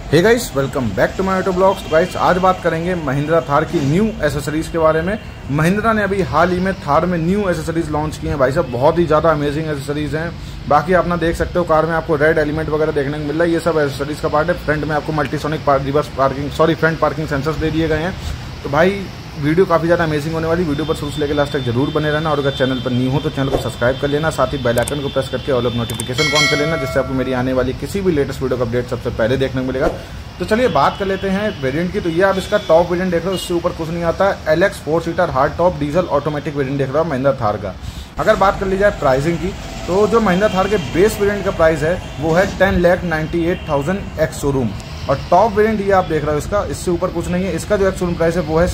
Hey guys, welcome back to my YouTube vlogs. Guys, आज बात करेंगे महिंद्रा थार की न्यू एसेसरीज के बारे में। महिंद्रा ने अभी हाल ही में थार में न्यू एसेसरीज लॉन्च की हैं। भाई साहब, बहुत ही ज़्यादा अमेजिंग एसेसरीज हैं। बाकी आप ना देख सकते हो, कार में आपको रेड एलिमेंट वगैरह देखने को मिल रहा है। ये सब एसेसरीज का पार्ट है। फ्रंट में आपको मल्टीसोनिक फ्रंट पार्किंग सेंसर्स दे दिए गए हैं। तो भाई वीडियो काफ़ी ज़्यादा अमेजिंग होने वाली। वीडियो पर शुरू से लेकर लास्ट तक जरूर बने रहना, और अगर चैनल पर न्यू हो तो चैनल को सब्सक्राइब कर लेना, साथ ही बेल आइकन को प्रेस करके ऑल ऑफ नोटिफिकेशन ऑन कर लेना, जिससे आपको मेरी आने वाली किसी भी लेटेस्ट वीडियो का अपडेट सबसे पहले देखने को मिलेगा। तो चलिए बात कर लेते हैं वेरिएंट की। तो ये आप इसका टॉप वेरिएंट देख रहे हो, इससे ऊपर कुछ नहीं आता है। LX 4 seater hard top diesel automatic variant देख रहे हो महिंद्रा थार का। अगर बात कर ली जाए प्राइसिंग की, तो जो महिंद्रा थार के बेस वेरिएंट का प्राइस है वो है 10,98,000 एक्स शोरूम, और टॉप वेरिएंट ये आप देख रहे हो इसका, इससे ऊपर कुछ नहीं है। इसका जो एक्स शोरूम प्राइस है वो है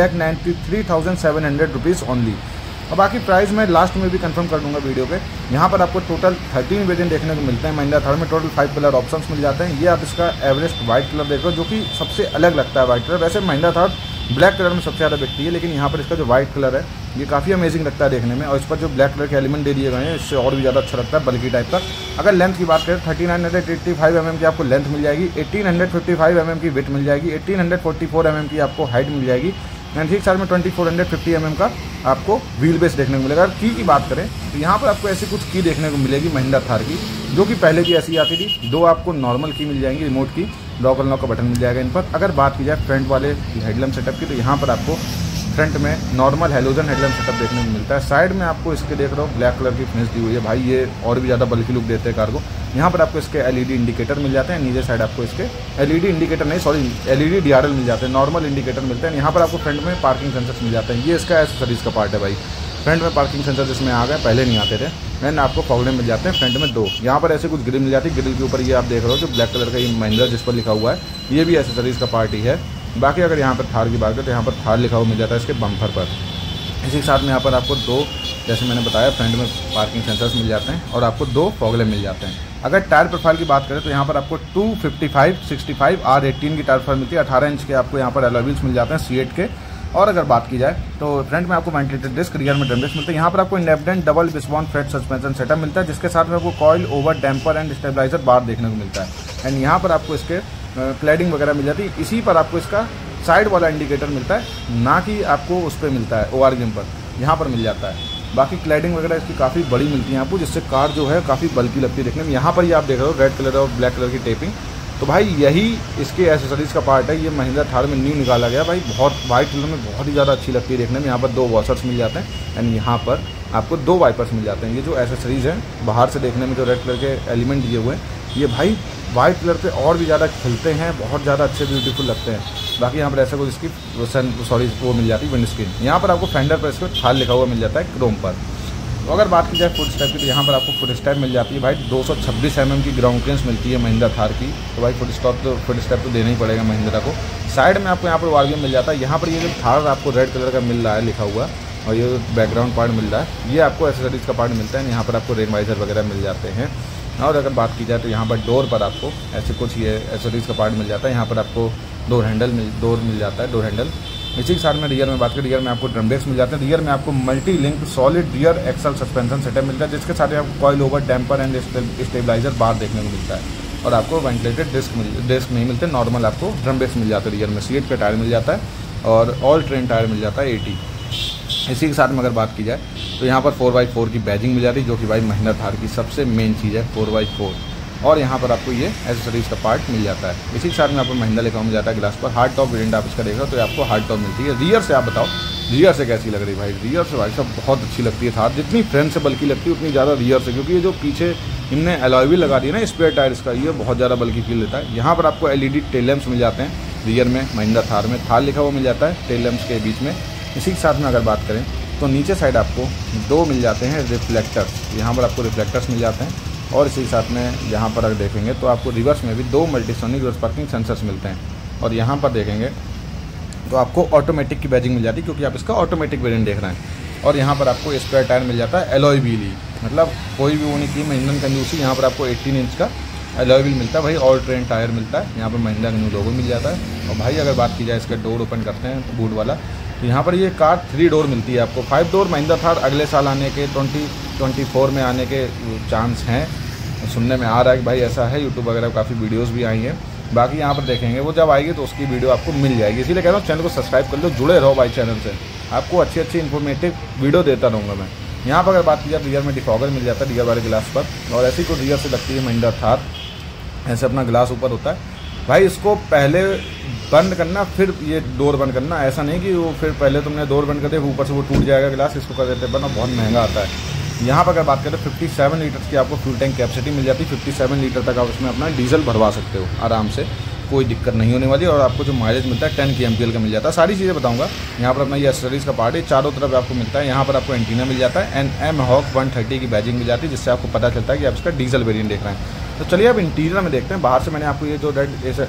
16,93,700 रुपीज़ ओनली। और बाकी प्राइस मैं लास्ट में भी कंफर्म कर दूंगा वीडियो पे। यहाँ पर आपको टोटल 13 वेरिएंट देखने को मिलते हैं महिंद्रा थार में। टोटल 5 कलर ऑप्शंस मिल जाते हैं। ये आप इसका एवरेस्ट व्हाइट कलर देख रहे हो, जो कि सबसे अलग लगता है व्हाइट कलर। वैसे महिंद्रा थार ब्लैक कलर में सबसे ज़्यादा बिकती है, लेकिन यहाँ पर इसका जो व्हाइट कलर है ये काफ़ी अमेजिंग लगता है देखने में। और इस पर जो ब्लैक कलर के एलिमेंट दे दिए गए हैं, इससे और भी ज़्यादा अच्छा लगता है, बल्कि टाइप का। अगर लेंथ की बात करें, 3985 mm की आपको लेंथ मिल जाएगी, 1855 mm की विड्थ मिल जाएगी, 1844 mm की आपको हाइट मिल जाएगी, एंड ठीक साथ में 2450 mm का आपको व्हील बेस देखने को मिलेगा। अगर की बात करें तो यहाँ पर आपको ऐसी कुछ की देखने को मिलेगी महिंद्रा थार की, जो कि पहले भी ऐसी आती थी। 2 आपको नॉर्मल की मिल जाएंगी, रिमोट की, लॉक अनलॉक का बटन मिल जाएगा इन पर। अगर बात की जाए फ्रंट वाले हेडलैम्प सेटअप की, तो यहाँ पर आपको फ्रंट में नॉर्मल हेलोजन हेडलैम्प सेटअप देखने को मिलता है। साइड में आपको इसके देख रहे हो ब्लैक कलर की फिनिश दी हुई है। भाई ये और भी ज़्यादा बल्कि लुक देते हैं कार को। यहाँ पर आपको इसके LED इंडिकेटर मिल जाते हैं। नीचे साइड आपको इसके LED इंडिकेटर नहीं, सॉरी, LED DRL मिल जाते हैं। नॉर्मल इंडिकेटर मिलते हैं। यहाँ पर आपको फ्रंट में पार्किंग सेंसर्स मिल जाते हैं। ये इसका एसेसरीज का पार्ट है भाई। फ्रंट में पार्किंग सेंसर जिसमें आ गए, पहले नहीं आते थे, एंड आपको फॉग लैंप मिल जाते हैं फ्रंट में 2। यहाँ पर ऐसे कुछ ग्रिल मिल जाती है। ग्रिल के ऊपर ये आप देख रहे हो जो ब्लैक कलर का ये महिंद्रा जिस पर लिखा हुआ है, ये भी एसेसरीज का पार्ट ही है। बाकी अगर यहाँ पर थार की बात करें तो यहाँ पर थार लिखा हुआ मिल जाता है इसके बम्पर पर। इसी के साथ में यहाँ पर आपको 2, जैसे मैंने बताया, फ्रंट में पार्किंग सेंसर्स मिल जाते हैं, और आपको 2 फॉग लैंप मिल जाते हैं। अगर टायर प्रोफाइल की बात करें तो यहाँ पर आपको 255/65 R18 की टायर प्रोफाइल मिलती है। 18 इंच के आपको यहाँ पर अलॉय व्हील्स मिल जाते हैं C8 के। और अगर बात की जाए तो फ्रंट में आपको वेंटिलेटेड डिस्क, रियर में ड्रम डिस्क मिलते हैं। यहाँ पर आपको independent double wishbone front suspension setup मिलता है, जिसके साथ में आपको coil, over, damper and stabiliser bar देखने को मिलता है। एंड यहाँ पर आपको इसके क्लैडिंग वगैरह मिल जाती है। इसी पर आपको इसका साइड वाला इंडिकेटर मिलता है, ना कि आपको उस पर मिलता है ORGM पर, यहाँ पर मिल जाता है। बाकी क्लैडिंग वगैरह इसकी काफ़ी बड़ी मिलती है आपको, जिससे कार जो है काफ़ी बल्कि लगती है देखने में। यहाँ पर ये आप देख रहे हो रेड कलर और ब्लैक कलर की टेपिंग। तो भाई यही इसके एसेसरीज का पार्ट है। ये महिंद्रा थार में न्यू निकाला गया भाई। बहुत वाइट कलर में बहुत ही ज़्यादा अच्छी लगती है देखने में। यहाँ पर 2 वॉशर्स मिल जाते हैं, एंड यहाँ पर आपको 2 वाइपर्स मिल जाते हैं। ये जो एसेसरीज है बाहर से देखने में जो रेड कलर के एलिमेंट दिए हुए हैं, ये भाई वाइट कलर पे और भी ज़्यादा खिलते हैं, बहुत ज़्यादा अच्छे ब्यूटीफुल लगते हैं। बाकी यहाँ पर ऐसा कुछ इसकी वो मिल जाती है विंड स्क्रीन। यहाँ पर आपको फेंडर पर इसको थार लिखा हुआ मिल जाता है क्रोम पर। तो अगर बात की जाए फुट स्टेप की, तो यहाँ पर आपको फुट स्टेप मिल जाती है भाई। 226 mm की ग्राउंड क्लियरेंस मिलती है महिंद्रा थार की। तो भाई फुट स्टेप तो देना ही पड़ेगा महिंद्रा को। साइड में आपको यहाँ पर ORGM मिल जाता है। यहाँ पर ये जो थार आपको रेड कलर का मिल रहा है लिखा हुआ, और ये बैकग्राउंड पार्ट मिल रहा है, ये आपको एसेसरीज का पार्ट मिलता है। यहाँ पर आपको रेन वाइजर वगैरह मिल जाते हैं। और अगर बात की जाए तो यहाँ पर डोर पर आपको ऐसे कुछ ये एसेसरीज का पार्ट मिल जाता है। यहाँ पर आपको डोर मिल जाता है, डोर हैंडल। इसी के साथ में रियर में बात करें, रियर में आपको ड्रम ब्रेक्स मिल जाते हैं। रियर में आपको multi link solid rear axle suspension setup मिलता है, जिसके साथ आपको coil, over, damper and stabiliser bar देखने को मिलता है। और आपको वेंटिलेटेड डिस्क नहीं मिलते, नॉर्मल आपको ड्रम ब्रेक्स मिल जाते हैं। रियर में C8 का टायर मिल जाता है, और ऑल ट्रेन टायर मिल जाता है 80। इसी के साथ में अगर बात की जाए तो यहाँ पर 4x4 की बैजिंग मिल जाती है, जो कि भाई महिंद्रा थार की सबसे मेन चीज़ है, 4x4। और यहाँ पर आपको ये एसेसरीज का पार्ट मिल जाता है। इसी के साथ में आपको महिंद्रा लिखा मिल जाता है ग्लास पर। हार्ड टॉप वेरिएंट आप इसका देख रहे हो, तो आपको हार्ड टॉप मिलती है। रियर से आप बताओ, रियर से कैसी लग रही है भाई? रियर से भाई साहब बहुत अच्छी लगती है थार। जितनी फ्रंट से बल्कि लगती है उतनी ज़्यादा रियर से, क्योंकि ये जो पीछे इनने अलॉय व्हील लगा दिया ना स्पेयर टायर्स का, ये बहुत ज़्यादा बल्कि फील देता है। यहाँ पर आपको LED टेल लैंप्स मिल जाते हैं रियर में महिंद्रा थार में। थार लिखा हुआ मिल जाता है टेल लैंप्स के बीच में। इसी के साथ में अगर बात करें तो नीचे साइड आपको 2 मिल जाते हैं रिफ्लेक्टर्स। यहाँ पर आपको रिफ्लेक्टर्स मिल जाते हैं। और इसी के साथ में यहाँ पर अगर देखेंगे तो आपको रिवर्स में भी 2 मल्टीसोनिक रिवर्स पार्किंग सेंसर्स मिलते हैं। और यहाँ पर देखेंगे तो आपको ऑटोमेटिक की बैजिंग मिल जाती है, क्योंकि आप इसका ऑटोमेटिक वेरिएंट देख रहे हैं। और यहाँ पर आपको स्पेयर टायर मिल जाता है एलॉय व्हील ही, मतलब कोई भी वो नहीं की महिंद्रा कंजूसी। यहाँ पर आपको 18 इंच का एलॉय व्हील मिलता है भाई। ऑल ट्रेन टायर मिलता है। यहाँ पर महिंद्रा का न्यू लोगो मिल जाता है। और भाई अगर बात की जाए इसका डोर ओपन करते हैं बूट वाला, तो यहाँ पर ये कार 3 डोर मिलती है आपको। 5 डोर महिंद्रा थार अगले साल आने के 2024 में आने के चांस हैं। सुनने में आ रहा है कि भाई ऐसा है, यूट्यूब वगैरह काफ़ी वीडियोस भी आई हैं। बाकी यहाँ पर देखेंगे वो जब आएगी तो उसकी वीडियो आपको मिल जाएगी। इसीलिए कह रहा हूँ चैनल को सब्सक्राइब कर लो, जुड़े रहो भाई चैनल से, आपको अच्छी अच्छी इन्फॉर्मेटिव वीडियो देता रहूँगा मैं। यहाँ पर अगर बात की जाए रियर में डिफॉगर मिल जाता है रियर वाले ग्लास पर, और ऐसी को रियर से लगती है महिंद्रा थार, ऐसे अपना ग्लास ऊपर होता है भाई। इसको पहले बंद करना फिर ये डोर बंद करना, ऐसा नहीं कि वो फिर पहले तुमने डोर बंद कर दिया ऊपर से वो टूट जाएगा ग्लास, इसको कर देते बंद और बहुत महंगा आता है। यहाँ पर अगर बात करें 57 लीटर की आपको फ्यूल टैंक कैपेसिटी मिल जाती है। 57 लीटर तक आप उसमें अपना डीजल भरवा सकते हो आराम से, कोई दिक्कत नहीं होने वाली। और आपको जो माइलेज मिलता है 10 kmpl का मिल जाता है। सारी चीज़ें बताऊंगा। यहाँ पर अपना ये एक्सेसरीज का पार्ट है, चारों तरफ आपको मिलता है। यहाँ पर आपको एंटीना मिल जाता है, एम हॉक 130 की बैजिंग मिल जाती है, जिससे आपको पता चलता है कि आप इसका डीजल वेरिएंट देख रहे हैं। तो चलिए अब इंटीरियर में देखते हैं। बाहर से मैंने आपको ये जो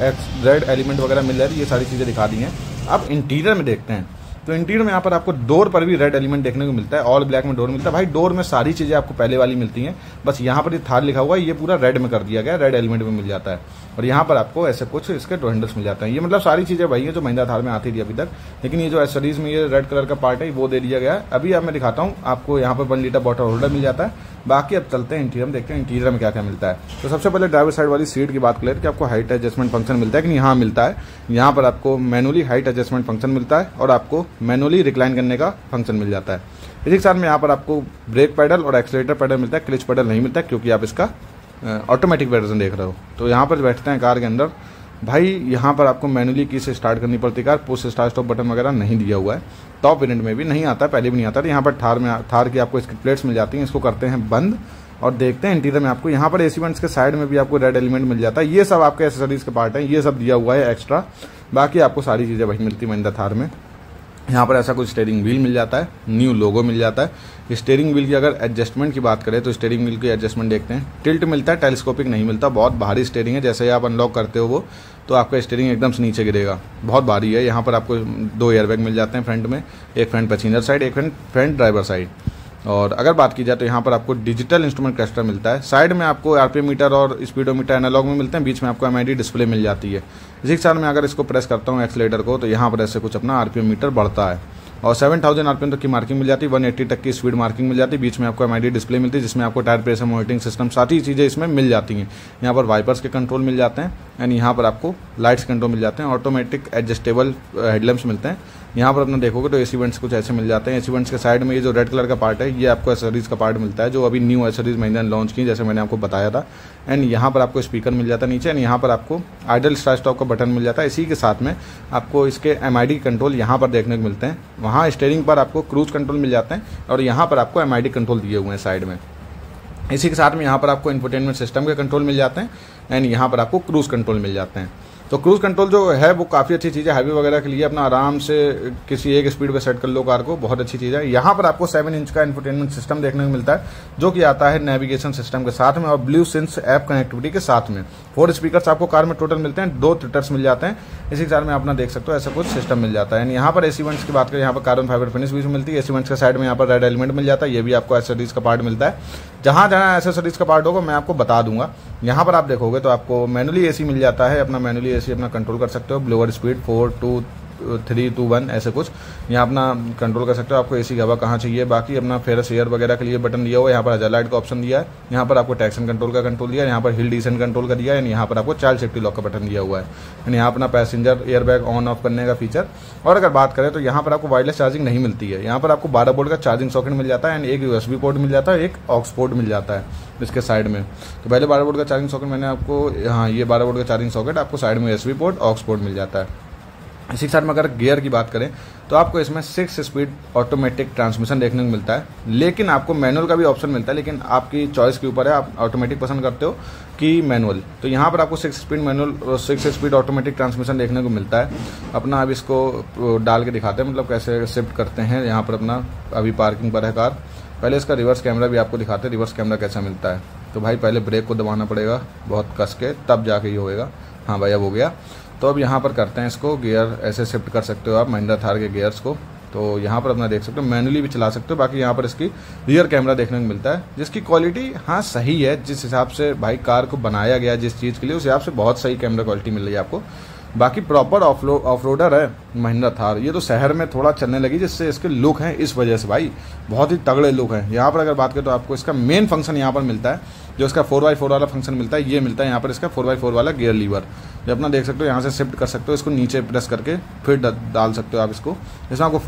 रेड एलिमेंट वगैरह मिल रहा है, ये सारी चीज़ें दिखा दी हैं। अब इंटीरियर में देखते हैं। तो इंटीरियर में यहाँ पर आपको डोर पर भी रेड एलिमेंट देखने को मिलता है, ऑल ब्लैक में डोर मिलता है। भाई डोर में सारी चीज़ें आपको पहले वाली मिलती हैं, बस यहाँ पर ये थार लिखा हुआ है, ये पूरा रेड में कर दिया गया, रेड एलिमेंट में मिल जाता है। और यहाँ पर आपको ऐसे कुछ इसके डोर हैंडल्स मिल जाते हैं। ये मतलब सारी चीज़ें वही है जो महिंद्रा थार में आती थी अभी तक, लेकिन ये जो एक्सेसरीज में ये रेड कलर का पार्ट है वो दे दिया गया है। अभी अब मैं दिखाता हूँ आपको। यहाँ पर 1 लीटर बॉटल होल्डर मिल जाता है। बाकी अब चलते हैं इंटीरियर में, देखते हैं इंटीरियर में क्या क्या मिलता है। तो सबसे पहले ड्राइवर साइड वाली सीट की बात करें कि आपको हाइट एडजस्टमेंट फंक्शन मिलता है कि नहीं? हाँ मिलता है। यहाँ पर आपको मैनुअली हाइट एडजस्टमेंट फंक्शन मिलता है और आपको मैनुअली रिक्लाइन करने का फंक्शन मिल जाता है। इसी के साथ में यहाँ पर आपको ब्रेक पैडल और एक्सीलरेटर पैडल मिलता है, क्लच पैडल नहीं मिलता है क्योंकि आप इसका ऑटोमेटिक वर्जन देख रहे हो। तो यहाँ पर बैठते हैं कार के अंदर भाई। यहाँ पर आपको मैनुअली की से स्टार्ट करनी पड़ती car, push start stop button वगैरह नहीं दिया हुआ है। टॉप वेरिएंट में भी नहीं आता, पहले भी नहीं आता। यहाँ पर थार की आपको इसकी प्लेट्स मिल जाती हैं, इसको करते हैं बंद और देखते हैं इंटीरियर में आपको। यहाँ पर एसी वेंट्स के साइड में भी आपको रेड एलिमेंट मिल जाता है। ये सब आपके एक्सेसरीज के पार्ट हैं, ये सब दिया हुआ है एक्स्ट्रा। बाकी आपको सारी चीज़ें वही मिलती है महिंद्रा थार में। यहाँ पर ऐसा कुछ स्टीयरिंग व्हील मिल जाता है, न्यू लोगो मिल जाता है। स्टीयरिंग व्हील की अगर एडजस्टमेंट की बात करें तो स्टीयरिंग व्हील की एडजस्टमेंट देखते हैं। टिल्ट मिलता है, टेलीस्कोपिक नहीं मिलता। बहुत भारी स्टीयरिंग है, जैसे ही आप अनलॉक करते हो वो तो आपका स्टीयरिंग एकदम से नीचे गिरेगा, बहुत भारी है। यहाँ पर आपको 2 एयरबैग मिल जाते हैं फ्रंट में, एक फ्रंट पैसेंजर साइड, एक फ्रंट ड्राइवर साइड। और अगर बात की जाए तो यहाँ पर आपको डिजिटल इंस्ट्रूमेंट क्लस्टर मिलता है। साइड में आपको आरपीएम मीटर और स्पीडोमीटर एनालॉग में मिलते हैं, बीच में आपको एमआईडी डिस्प्ले मिल जाती है। इसी के साथ में अगर इसको प्रेस करता हूँ एक्सीलरेटर को तो यहाँ पर ऐसे कुछ अपना आरपीएम मीटर बढ़ता है और 7000 आरपीएम तक की मार्किंग मिल जाती है, 180 तक की स्पीड मार्किंग मिल जाती है। बीच में आपको एमआईडी डिस्प्ले मिलती है जिसमें आपको टायर प्रेशर मॉनिटरिंग सिस्टम सारी चीज़ें इसमें मिल जाती हैं। यहाँ पर वाइपर्स के कंट्रोल मिल जाते हैं एंड यहाँ पर आपको लाइट्स कंट्रोल मिल जाते हैं। ऑटोमेटिक एडजस्टेबल हेडलैम्प्स मिलते हैं। यहाँ पर अपना देखोगे तो एसी वेंट्स कुछ ऐसे मिल जाते हैं। एसी वेंट्स के साइड में ये जो रेड कलर का पार्ट है ये आपको एक्सेसरीज का पार्ट मिलता है, जो अभी न्यू एक्सेसरीज महिंद्रा ने लॉन्च की जैसे मैंने आपको बताया था। एंड यहाँ पर आपको स्पीकर मिल जाता है नीचे एंड यहाँ पर आपको आइडल स्टार्ट स्टॉप का बटन मिल जाता है। इसी के साथ में आपको इसके एमआईडी कंट्रोल यहाँ पर देखने को मिलते हैं। वहाँ स्टीयरिंग पर आपको क्रूज कंट्रोल मिल जाते हैं और यहाँ पर आपको एमआईडी कंट्रोल दिए हुए हैं साइड में। इसी के साथ में यहाँ पर आपको इंफोटेनमेंट सिस्टम के कंट्रोल मिल जाते हैं एंड यहाँ पर आपको क्रूज कंट्रोल मिल जाते हैं। तो क्रूज कंट्रोल जो है वो काफ़ी अच्छी चीज़ है, हाईवे वगैरह के लिए अपना आराम से किसी एक स्पीड पे सेट कर लो कार को, बहुत अच्छी चीज़ है। यहाँ पर आपको 7 इंच का इंफोटेनमेंट सिस्टम देखने को मिलता है जो कि आता है नेविगेशन सिस्टम के साथ में और ब्लू सिंस ऐप कनेक्टिविटी के साथ में। 4 स्पीकर्स आपको कार में टोटल मिलते हैं, 2 ट्विटर्स मिल जाते हैं। इसी कार में अपना देख सकते हो ऐसा कुछ सिस्टम मिल जाता है। यहाँ पर एसी वेंट्स की बात करें, यहाँ पर कार्बन फाइबर फिनिश भी मिलती है। एसी वेंट्स के साइड में यहाँ पर रेड एलिमेंट मिल जाता है, ये भी आपको एक्सेसरीज का पार्ट मिलता है। जहाँ जहाँ एक्सेसरीज का पार्ट होगा मैं आपको बता दूंगा। यहाँ पर आप देखोगे तो आपको मैनुअली एसी मिल जाता है, अपना मैनुअली एसी अपना कंट्रोल कर सकते हो। ब्लोअर स्पीड 4, 2, 3, 2, 1 ऐसे कुछ यहाँ अपना कंट्रोल कर सकते हो। आपको एसी की हवा कहाँ चाहिए, बाकी अपना फेरस एयर वगैरह के लिए बटन दिया हुआ है। यहाँ पर हज़ार लाइट का ऑप्शन दिया है, यहाँ पर आपको ट्रैक्शन कंट्रोल का कंट्रोल दिया है, यहाँ पर हिल डिसेंट कंट्रोल का दिया है, यहाँ पर आपको चाइल्ड सेफ्टी लॉक का बटन दिया हुआ है। यहाँ अपना पैसेंजर एयरबैग ऑन ऑफ करने का फीचर। और अगर बात करें तो यहाँ पर आपको वायरलेस चार्जिंग नहीं मिलती है। यहाँ पर आपको 12 वोल्ट का चार्जिंग सॉकेट मिल जाता है एंड एक यूएसबी पोर्ट मिल जाता है, एक ऑक्स पोर्ट मिल जाता है इसके साइड में। तो पहले 12 वोल्ट का चार्जिंग सॉकेट मैंने आपको, हाँ ये 12 वोल्ट का चार्जिंग सॉकेट आपको साइड में यूएसबी पोर्ट, ऑक्स पोर्ट मिल जाता है। इसी के साथ में अगर गियर की बात करें तो आपको इसमें 6 स्पीड ऑटोमेटिक ट्रांसमिशन देखने को मिलता है, लेकिन आपको मैनुअल का भी ऑप्शन मिलता है, लेकिन आपकी चॉइस के ऊपर है, आप ऑटोमेटिक पसंद करते हो कि मैनुअल। तो यहाँ पर आपको 6 speed manual, 6 speed automatic transmission देखने को मिलता है। अपना अब इसको डाल के दिखाते हैं, मतलब कैसे शिफ्ट करते हैं। यहाँ पर अपना अभी पार्किंग पर है कार, पहले इसका रिवर्स कैमरा भी आपको दिखाते हैं, रिवर्स कैमरा कैसा मिलता है। तो भाई पहले ब्रेक को दबाना पड़ेगा बहुत कस के, तब जाके ये होएगा। हाँ भाई अब हो गया। तो अब यहाँ पर करते हैं इसको, गियर ऐसे शिफ्ट कर सकते हो आप महिंद्रा थार के गियर्स को। तो यहाँ पर अपना देख सकते हो, मैनुअली भी चला सकते हो। बाकी यहाँ पर इसकी रियर कैमरा देखने को मिलता है जिसकी क्वालिटी हाँ सही है, जिस हिसाब से भाई कार को बनाया गया जिस चीज़ के लिए उस हिसाब से बहुत सही कैमरा क्वालिटी मिल रही है आपको। बाकी प्रॉपर ऑफ रोडर है महिंद्रा थार। ये तो शहर में थोड़ा चलने लगी जिससे इसके लुक हैं, इस वजह से भाई बहुत ही तगड़े लुक हैं। यहाँ पर अगर बात करें तो आपको इसका मेन फंक्शन यहाँ पर मिलता है, जो इसका 4x4 वाला फंक्शन मिलता है, ये मिलता है यहाँ पर इसका 4x4 वाला गियर लीवर, जो अपना देख सकते हो यहाँ से शिफ्ट कर सकते हो, इसको नीचे प्रेस करके फिर डाल सकते हो आप इसको। इसमें आपको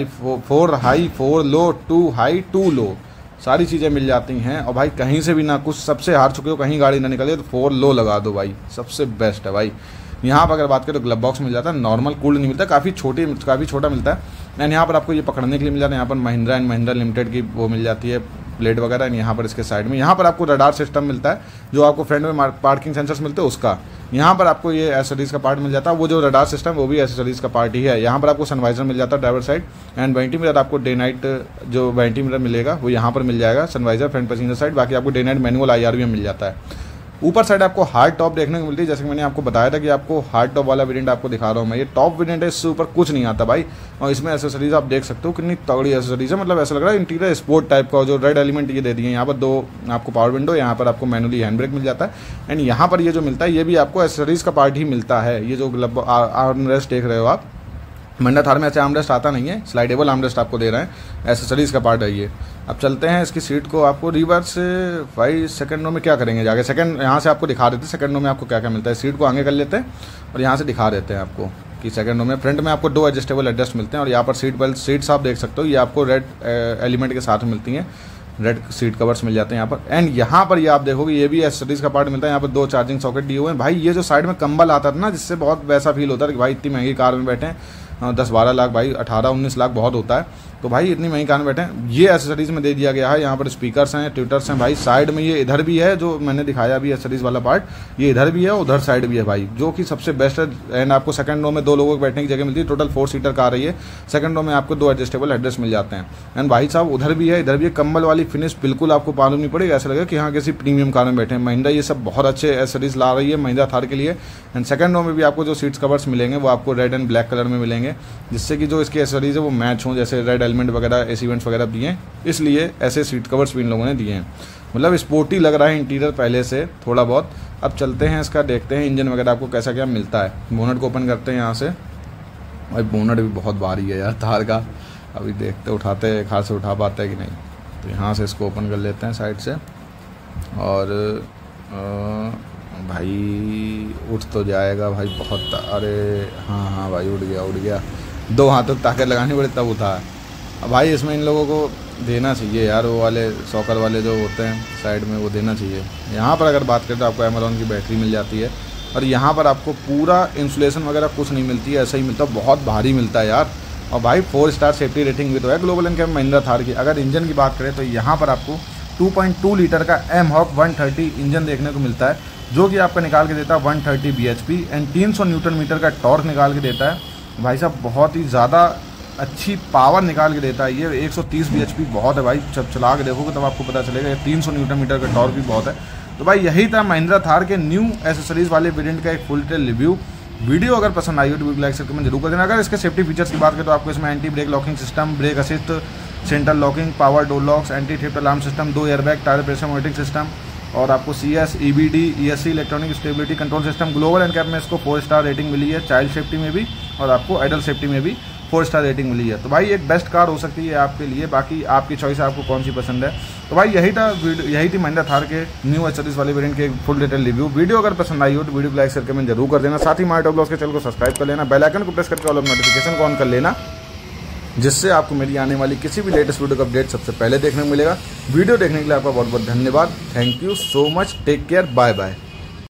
4 हाई 4 लो 2 हाई 2 लो सारी चीज़ें मिल जाती हैं। और भाई कहीं से भी ना कुछ सबसे हार चुके हो, कहीं गाड़ी ना निकले तो 4 लो लगा दो भाई, सबसे बेस्ट है भाई। यहाँ पर अगर बात करें तो ग्लव बॉक्स मिल जाता है, नॉर्मल कूल्ड नहीं मिलता, काफ़ी छोटा मिलता है। एंड यहाँ पर आपको ये पकड़ने के लिए मिल जाता है, यहाँ पर महिंद्रा एंड महिंद्रा लिमिटेड की वो मिल जाती है प्लेट वगैरह। एंड यहाँ पर इसके साइड में यहाँ पर आपको रडार सिस्टम मिलता है, जो आपको फ्रंट में पार्किंग सेंसर्स मिलते हैं उसका। यहाँ पर आपको ये एसेसरीज का पार्ट मिल जाता है, वो जो रडार सिस्टम वो भी एसेसरीज का पार्ट ही है। यहाँ पर आपको सनवाइजर मिल जाता है driver side, and vanity mirror आपको डे नाइट जो वेंटी मिरर मिलेगा वो यहाँ पर मिल जाएगा, सनवाइजर फ्रंट पैसेंजर साइड। बाकी आपको डे नाइट मैनुअल IR भी मिल जाता है। ऊपर साइड आपको हार्ड टॉप देखने को मिलती है, जैसे कि मैंने आपको बताया था कि आपको हार्ड टॉप वाला वेरिएंट आपको दिखा रहा हूँ मैं। ये टॉप वेरिएंट है, इससे ऊपर कुछ नहीं आता भाई। और इसमें एसेसरीज आप देख सकते हो कितनी तगड़ी एसेसरीज है, मतलब ऐसा लग रहा है इंटीरियर स्पोर्ट टाइप का। जो रेड एलिमेंट ये दे दिए, यहाँ पर 2 आपको पावर विंडो, यहाँ पर आपको मैनुअली हैंड ब्रेक मिल जाता है। एंड यहाँ पर ये जो मिलता है ये भी आपको एसेसरीज का पार्ट ही मिलता है। ये जो आर्मरेस्ट देख रहे हो आप, महिंद्रा थार में ऐसे आर्मरेस्ट आता नहीं है, स्लाइडेबल आर्मरेस्ट आपको दे रहे हैं, एसेसरीज का पार्ट है ये। अब चलते हैं इसकी सीट को आपको रिवर्स भाई सेकंड रो में क्या करेंगे जाके, सेकंड यहाँ से आपको दिखा देते हैं सेकंड रो में आपको क्या क्या मिलता है। सीट को आगे कर लेते हैं और यहाँ से दिखा देते हैं आपको कि सेकंड रो में फ्रंट में आपको 2 एडजस्टेबल एडजस्ट मिलते हैं। और यहाँ पर सीट बेल्ट सीट्स आप देख सकते हो, ये आपको रेड एलिमेंट के साथ मिलती हैं, रेड सीट कवर्स मिल जाते हैं यहाँ पर। एंड यहाँ पर ये आप देखोगे ये भी एसेसरीज का पार्ट मिलता है। यहाँ पर 2 चार्जिंग सॉकेट दिए हुए हैं भाई। ये जो साइड में कंबल आता था ना, जिससे बहुत वैसा फील होता है कि भाई इतनी महंगी कार में बैठे हैं, 10-12 लाख भाई 18-19 लाख बहुत होता है, तो भाई इतनी महंगी कार में बैठे हैं। ये एसेसरीज में दे दिया गया है। यहाँ पर स्पीकर्स हैं, ट्विटर्स हैं भाई। साइड में ये इधर भी है जो मैंने दिखाया अभी एसेसरीज वाला पार्ट, ये इधर भी है उधर साइड भी है भाई, जो कि सबसे बेस्ट है। एंड आपको सेकंड रो में 2 लोगों को बैठने की जगह मिलती है। टोटल 4 सीटर कार है ये। सेकंड रो में आपको 2 एडजस्टेबल हेडरेस्ट मिल जाते हैं। एंड भाई साहब उधर भी है इधर भी है, कंबल वाली फिनिश बिल्कुल आपको मालूम नहीं पड़ेगा, ऐसा लगेगा कि हाँ किसी प्रीमियम कार में बैठे हैं। महिंद्रा ये सब बहुत अच्छे एसेसरीज ला रही है महिंद्रा थार के लिए। एंड सेकंड रो में भी आपको जो सीट्स कवर्स मिलेंगे वो आपको रेड एंड ब्लैक कलर में मिलेंगे, जिससे कि जो इसकी एसेसरीज है वो मैच हों, जैसे रेड एलिमेंट वगैरह एसी वेंट्स वगैरह दिए हैं, इसलिए ऐसे सीट कवर्स भी इन लोगों ने दिए हैं। मतलब स्पोर्टी लग रहा है इंटीरियर पहले से थोड़ा बहुत। अब चलते हैं इसका, देखते हैं इंजन वगैरह आपको कैसा क्या मिलता है। बोनट को ओपन करते हैं यहाँ से। भाई बोनट भी बहुत भारी है यार थार का, अभी देखते उठाते कार से उठा पाते हैं कि नहीं। तो यहाँ से इसको ओपन कर लेते हैं साइड से, और भाई उठ तो जाएगा भाई बहुत। अरे हाँ भाई उठ गया। 2 हाथों ताकत लगानी पड़े तब उठा। अब भाई इसमें इन लोगों को देना चाहिए यार, वो वाले सॉकर वाले जो होते हैं साइड में वो देना चाहिए। यहाँ पर अगर बात करें तो आपको अमेज़न की बैटरी मिल जाती है। और यहाँ पर आपको पूरा इंसुलेशन वगैरह कुछ नहीं मिलती है, ऐसा ही मिलता है, बहुत भारी मिलता है यार। और भाई 4 स्टार सेफ्टी रेटिंग भी तो है ग्लोबल एनकैप महिंद्रा थार की। अगर इंजन की बात करें तो यहाँ पर आपको 2.2 लीटर का M-HOP 130 इंजन देखने को मिलता है, जो कि आपका निकाल के देता है 130 bhp एंड 300 न्यूटन मीटर का टॉर्क निकाल के देता है। भाई साहब बहुत ही ज़्यादा अच्छी पावर निकाल के देता है ये। 130 bhp बहुत है भाई, जब चला के देखोगे तब आपको पता चलेगा। 300 न्यूटन मीटर का टॉर्क भी बहुत है। तो भाई यही था महिंद्रा थार के न्यू एसेसरीज वाले वेरिएंट का एक फुल डिटेल रिव्यू। वीडियो अगर पसंद आई हो तो वीडियो लाइक शेयर कमेंट जरूर कर देना। अगर इसके सेफ्टी फीचर्स की बात करें तो आपको इसमें anti brake locking system, brake assist, central locking, power door locks, anti theft alarm system, 2 airbag, tyre pressure monitoring system, और आपको CS, EBD, ESC electronic stability control system. Global NCAP में इसको 4 स्टार रेटिंग मिली है, child safety में भी और आपको adult safety में भी 4 स्टार रेटिंग मिली है। तो भाई एक बेस्ट कार हो सकती है आपके लिए, बाकी आपकी चॉइस है आपको कौन सी पसंद है। तो भाई यही थी महिंद्रा थार के न्यू एसेसरीज वाले वेरिएंट के फुल डिटेल रिव्यू। वीडियो अगर पसंद आई हो तो वीडियो को लाइक शेयर कमेंट जरूर कर देना। साथ ही मार्ट ब्लॉग्स के चैनल को सब्सक्राइब कर लेना, बेल आइकन को प्रेस करके ऑल नोटिफिकेशन को ऑन कर लेना, जिससे आपको मेरी आने वाली किसी भी लेटेस्ट वीडियो का अपडेट सबसे पहले देखने को मिलेगा। वीडियो देखने के लिए आपका बहुत बहुत धन्यवाद। Thank you so much, take care, bye bye.